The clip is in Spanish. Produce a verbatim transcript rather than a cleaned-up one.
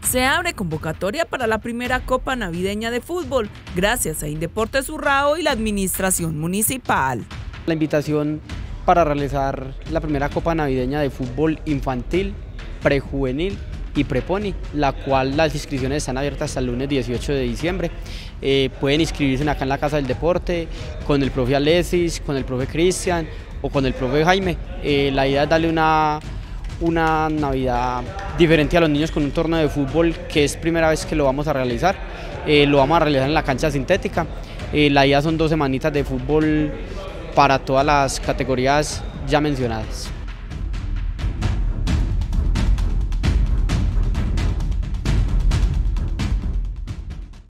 Se abre convocatoria para la primera Copa Navideña de Fútbol, gracias a Indeportes Urrao y la Administración Municipal. La invitación para realizar la primera Copa Navideña de Fútbol infantil, prejuvenil y preponi, la cual las inscripciones están abiertas hasta el lunes dieciocho de diciembre. Eh, pueden inscribirse acá en la Casa del Deporte, con el profe Alexis, con el profe Cristian o con el profe Jaime. Eh, la idea es darle una, una Navidad diferente a los niños con un torneo de fútbol que es primera vez que lo vamos a realizar. Eh, lo vamos a realizar en la cancha sintética. Eh, la idea son dos semanitas de fútbol para todas las categorías ya mencionadas.